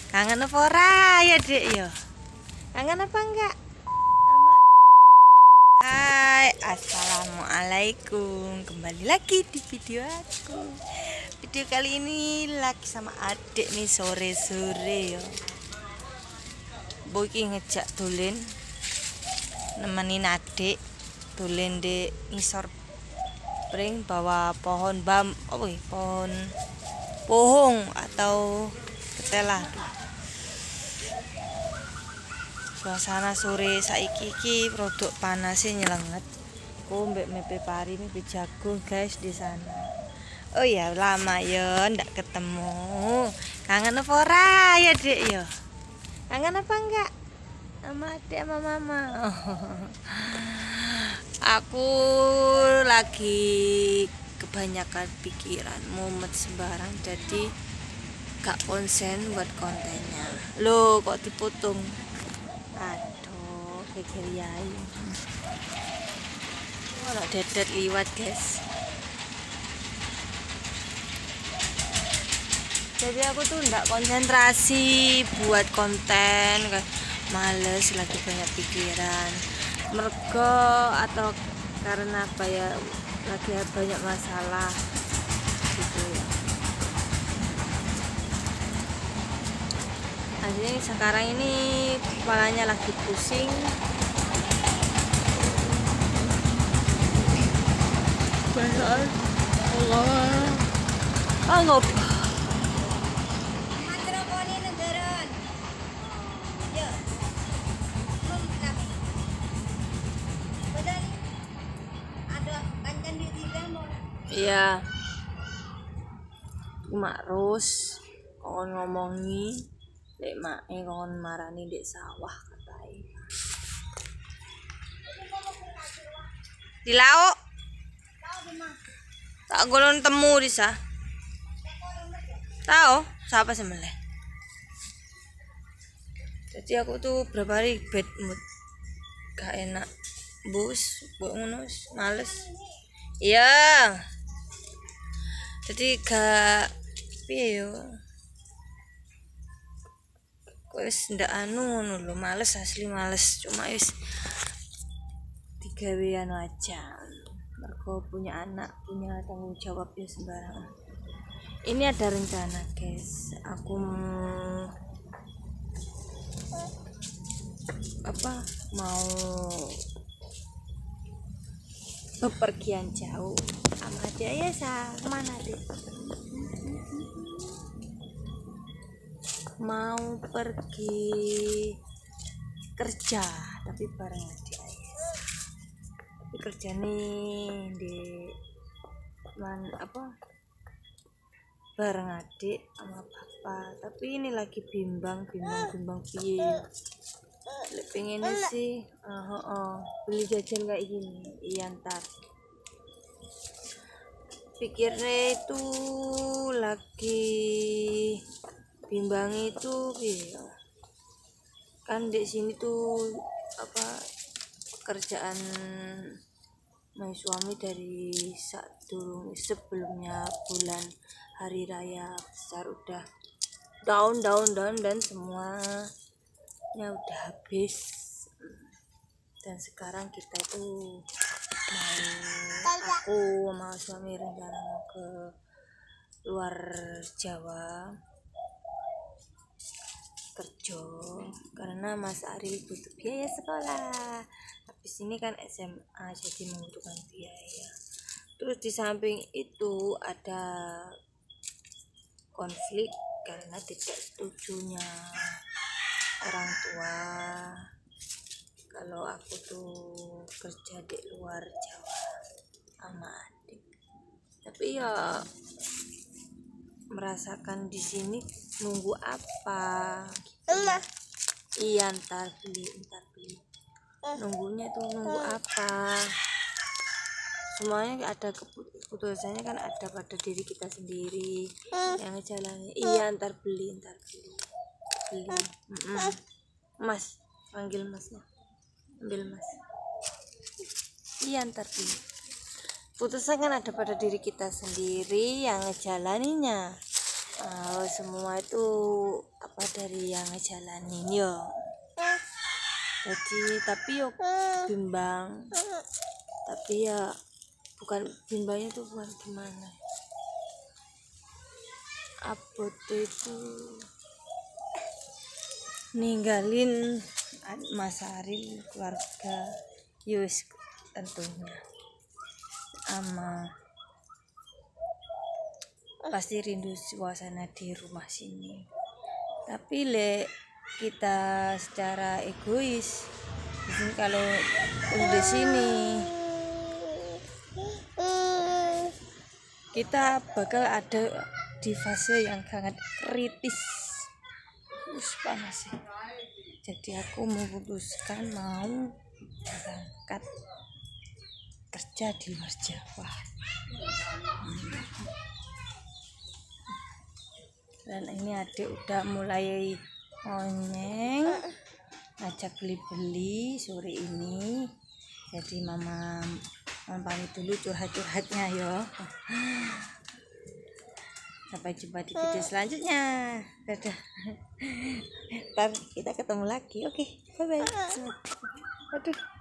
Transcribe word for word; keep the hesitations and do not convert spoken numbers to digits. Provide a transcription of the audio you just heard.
Kangen apa ora ya, Dek ya? Kangen apa enggak? Hai, assalamualaikum. Kembali lagi di video aku. Video kali ini lagi sama adik nih sore-sore ya. Boy ngejak dolen, nemenin adik dolen di ngisor pring bawa pohon bam, oh pohon pohong atau ketela. Suasana sore saiki iki produk panasnya nyelenget. Aku mbek mepe pari mepe jagung guys di sana. Oh ya lama ya ndak ketemu. Kangen apa ora ya, Dek ya? Kangen apa enggak? Sama adik sama mama. Aku lagi kebanyakan pikiran, mumet sembarang jadi gak konsen buat kontennya. Loh kok dipotong? Aduh, pikir yai. Ono dedet liwat, guys. Jadi aku tuh ndak konsentrasi buat konten, males, lagi banyak pikiran. Mergo atau karena apa ya? Lagi banyak masalah gitu ya. Akhirnya sekarang ini kepalanya lagi pusing. Perasaan Allah. Allah. Iya. Mak Ros kon ngomongi dek mae kon marani dek sawah katai. Di lauk. Tak golon temu disa. Tahu siapa semeleh. Jadi aku tuh berapa hari bad mood. Gak enak. Bus, buat ngunus, males. Iya. Jadi gak piye yo. Wis ndak anu ngono lho, males asli males. Cuma wis digawean aja. Mergo punya anak, punya tanggung jawab ya sembarangan. Ini ada rencana, guys. Aku apa mau bepergian jauh sama dia ya sa kemana deh? Mau pergi kerja tapi bareng adik ayah. Tapi kerja nih di man apa bareng adik sama papa. Tapi ini lagi bimbang bimbang bimbang piye. Pengennya sih uh, uh, uh, beli jajan kayak gini. Iya ntar pikirnya itu lagi bimbang itu ya. Kan di sini tuh apa pekerjaan my suami dari satu sebelumnya bulan hari raya besar udah down down down dan semuanya udah habis. Dan sekarang kita itu mau aku sama suami rencana mau ke luar Jawa kerja karena Mas Ari butuh biaya sekolah. Habis ini kan S M A jadi membutuhkan biaya. Terus di samping itu ada konflik karena tidak setujunya orang tua kalau aku tuh kerja di luar Jawa sama adik. Tapi ya merasakan di sini nunggu apa gitu. Iya ntar beli ntar beli nunggunya tuh nunggu apa, semuanya ada keputusannya kan ada pada diri kita sendiri yang ngejalani. Iya ntar beli ntar beli beli mm -mm. Mas panggil masnya, ambil mas. Iya ntar beli. Putusan kan ada pada diri kita sendiri yang ngejalaninya. uh, semua itu apa dari yang ngejalanin yo. Jadi tapi yo bimbang, tapi ya bukan bimbangnya tuh bukan gimana, apa tuh itu ninggalin Mas Aril, keluarga Yus tentunya, ama pasti rindu suasana di rumah sini. Tapi le kita secara egois, mungkin kalau di sini kita bakal ada di fase yang sangat kritis, terus panas sih. Jadi aku memutuskan mau berangkat kerja di luar Jawa. Dan ini adik udah mulai onyeng, ngajak beli-beli sore ini. Jadi mama mama pamit dulu curhat-curhatnya yo. Sampai jumpa di video selanjutnya. Dadah. Ntar kita ketemu lagi. Oke, bye bye. Aduh.